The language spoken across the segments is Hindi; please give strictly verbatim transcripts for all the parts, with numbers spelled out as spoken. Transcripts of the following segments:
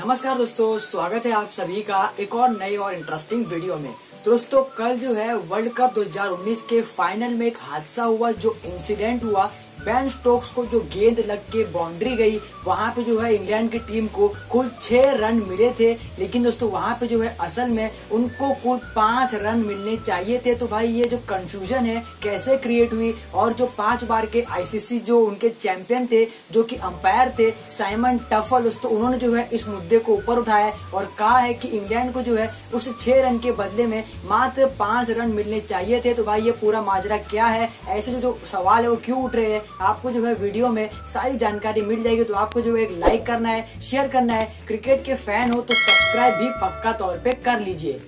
नमस्कार दोस्तों, स्वागत है आप सभी का एक और नई और इंटरेस्टिंग वीडियो में। तो दोस्तों कल जो है वर्ल्ड कप दो हज़ार उन्नीस के फाइनल में एक हादसा हुआ, जो इंसिडेंट हुआ बेन स्टोक्स को जो गेंद लग के बाउंड्री गई, वहां पे जो है इंग्लैंड की टीम को कुल छह रन मिले थे। लेकिन दोस्तों वहां पे जो है असल में उनको कुल पांच रन मिलने चाहिए थे। तो भाई ये जो कंफ्यूजन है कैसे क्रिएट हुई, और जो पांच बार के आईसीसी जो उनके चैंपियन थे, जो कि अंपायर थे साइमन टफल, दोस्तों उन्होंने जो है इस मुद्दे को ऊपर उठाया और कहा है कि इंग्लैंड को जो है उस छह रन के बदले में मात्र पांच रन मिलने चाहिए थे। तो भाई ये पूरा माजरा क्या है, ऐसे जो, जो सवाल है वो क्यों उठ रहे हैं, आपको जो है वीडियो में सारी जानकारी मिल जाएगी। तो आपको जो है एक लाइक करना है, शेयर करना है, क्रिकेट के फैन हो तो सब्सक्राइब भी पक्का तौर पे कर लीजिए।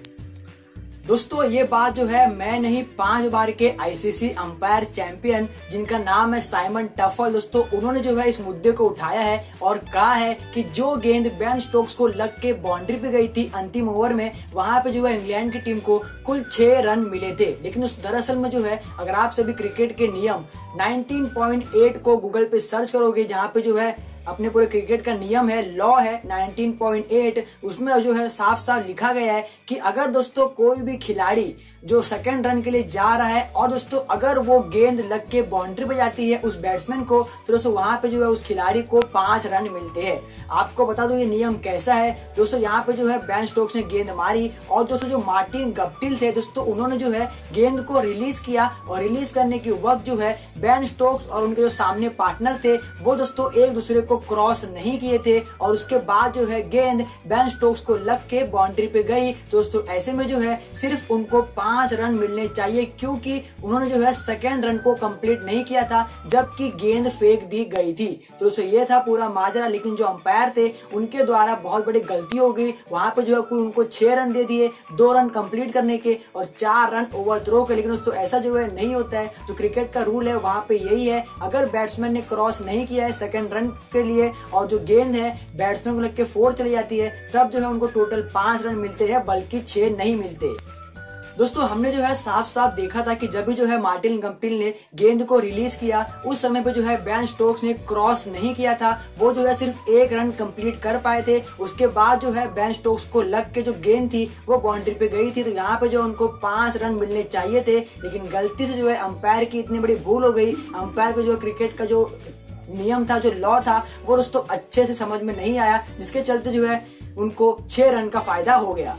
दोस्तों ये बात जो है मैं नहीं, पांच बार के आईसीसी अंपायर चैंपियन जिनका नाम है साइमन टफल, दोस्तों उन्होंने जो है इस मुद्दे को उठाया है और कहा है कि जो गेंद बेन स्टोक्स को लग के बाउंड्री पे गई थी अंतिम ओवर में, वहां पे जो है इंग्लैंड की टीम को कुल छह रन मिले थे। लेकिन उस दरअसल में जो है अगर आप सभी क्रिकेट के नियम उन्नीस पॉइंट आठ को गूगल पे सर्च करोगे, जहाँ पे जो है अपने पूरे क्रिकेट का नियम है, लॉ है उन्नीस पॉइंट आठ, उसमें जो है साफ साफ लिखा गया है कि अगर दोस्तों कोई भी खिलाड़ी जो सेकंड रन के लिए जा रहा है और दोस्तों अगर वो गेंद लग के बाउंड्री पे जाती है उस बैट्समैन को, तो दोस्तों वहां पे जो है उस खिलाड़ी को पांच रन मिलते हैं। आपको बता दो ये नियम कैसा है। दोस्तों यहाँ पे जो है बेन स्टोक्स ने गेंद मारी और दोस्तों जो मार्टिन गप्टिल थे, दोस्तों उन्होंने जो है गेंद को रिलीज किया और रिलीज करने के वक्त जो है बेन स्टोक्स और उनके जो सामने पार्टनर थे वो दोस्तों एक दूसरे को क्रॉस नहीं किए थे, और उसके बाद जो है गेंद बेन स्टोक्स को लग के बाउंड्री पे गई। दोस्तों ऐसे में जो है सिर्फ उनको पांच रन मिलने चाहिए, क्योंकि उन्होंने जो है सेकेंड रन को कंप्लीट नहीं किया था जबकि गेंद फेंक दी गई थी। तो दोस्तों ये था पूरा माजरा। लेकिन जो अंपायर थे उनके द्वारा बहुत बड़ी गलती हो गई, वहां पे जो है कुल उनको छह रन दे दिए, दो रन कंप्लीट करने के और चार रन ओवरथ्रो के। लेकिन दोस्तों ऐसा जो है नहीं होता है, जो क्रिकेट का रूल है वहां पे यही है, अगर बैट्समैन ने क्रॉस नहीं किया है सेकेंड रन के लिए और जो गेंद है बैट्समैन को लग के फोर चली जाती है, तब जो है उनको टोटल पांच रन मिलते हैं, बल्कि छह नहीं मिलते। दोस्तों हमने जो है साफ साफ देखा था कि जब भी जो है मार्टिन गप्टिल ने गेंद को रिलीज किया, उस समय पे जो है बेन स्टोक्स ने क्रॉस नहीं किया था, वो जो है सिर्फ एक रन कंप्लीट कर पाए थे। उसके बाद जो है बेन स्टोक्स को लग के जो गेंद थी वो बाउंड्री पे गई थी, तो यहाँ पे जो उनको पांच रन मिलने चाहिए थे। लेकिन गलती से जो है अंपायर की इतनी बड़ी भूल हो गई, अंपायर को जो क्रिकेट का जो नियम था, जो लॉ था, वो दोस्तों अच्छे से समझ में नहीं आया, जिसके चलते जो है उनको छह रन का फायदा हो गया।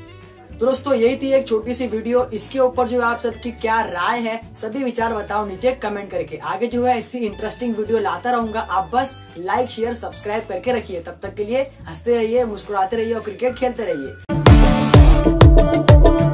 तो दोस्तों यही थी एक छोटी सी वीडियो, इसके ऊपर जो है आप सबकी क्या राय है, सभी विचार बताओ नीचे कमेंट करके। आगे जो है ऐसी इंटरेस्टिंग वीडियो लाता रहूंगा, आप बस लाइक शेयर सब्सक्राइब करके रखिए। तब तक के लिए हंसते रहिए, मुस्कुराते रहिए और क्रिकेट खेलते रहिए।